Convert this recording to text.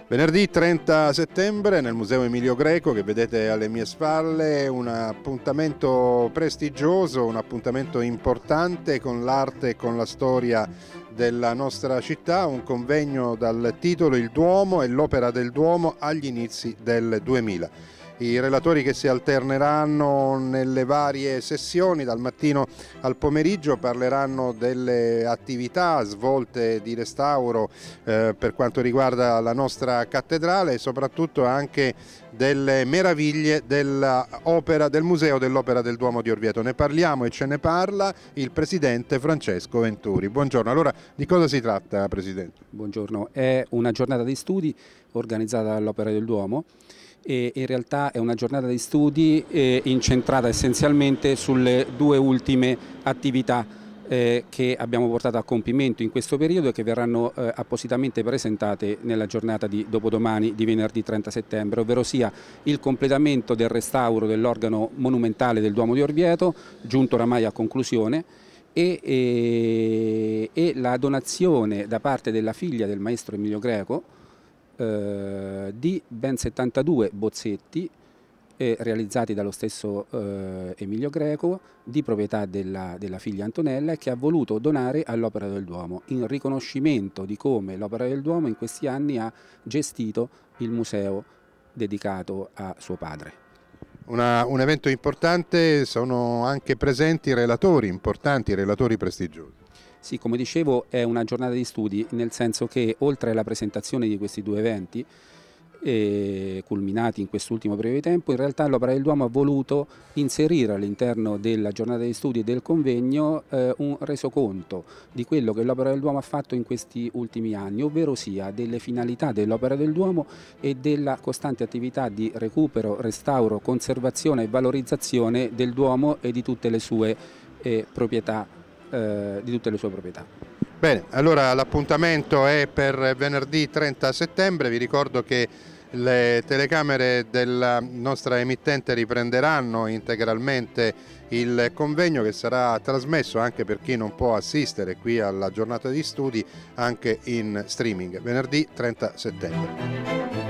Venerdì 30 settembre nel Museo Emilio Greco, che vedete alle mie spalle, un appuntamento prestigioso, un appuntamento importante con l'arte e con la storia della nostra città, un convegno dal titolo Il Duomo e l'opera del Duomo agli inizi del 2000. I relatori che si alterneranno nelle varie sessioni dal mattino al pomeriggio parleranno delle attività svolte di restauro per quanto riguarda la nostra cattedrale e soprattutto anche delle meraviglie dell'opera del Museo dell'Opera del Duomo di Orvieto. Ne parliamo e ce ne parla il presidente Francesco Venturi. Buongiorno, allora di cosa si tratta, Presidente? Buongiorno, è una giornata di studi organizzata dall'Opera del Duomo e in realtà è una giornata di studi incentrata essenzialmente sulle due ultime attività che abbiamo portato a compimento in questo periodo e che verranno appositamente presentate nella giornata di dopodomani di venerdì 30 settembre, ovvero sia il completamento del restauro dell'organo monumentale del Duomo di Orvieto, giunto oramai a conclusione, e la donazione da parte della figlia del maestro Emilio Greco di ben 72 bozzetti realizzati dallo stesso Emilio Greco, di proprietà della figlia Antonella, e che ha voluto donare all'Opera del Duomo in riconoscimento di come l'Opera del Duomo in questi anni ha gestito il museo dedicato a suo padre. Un evento importante, sono anche presenti relatori importanti, relatori prestigiosi. Sì, come dicevo, è una giornata di studi, nel senso che oltre alla presentazione di questi due eventi, culminati in quest'ultimo periodo di tempo, in realtà l'Opera del Duomo ha voluto inserire all'interno della giornata di studi e del convegno un resoconto di quello che l'Opera del Duomo ha fatto in questi ultimi anni, ovvero sia delle finalità dell'Opera del Duomo e della costante attività di recupero, restauro, conservazione e valorizzazione del Duomo e di tutte le sue proprietà. Bene, allora l'appuntamento è per venerdì 30 settembre, vi ricordo che le telecamere della nostra emittente riprenderanno integralmente il convegno, che sarà trasmesso anche per chi non può assistere qui alla giornata di studi anche in streaming, venerdì 30 settembre.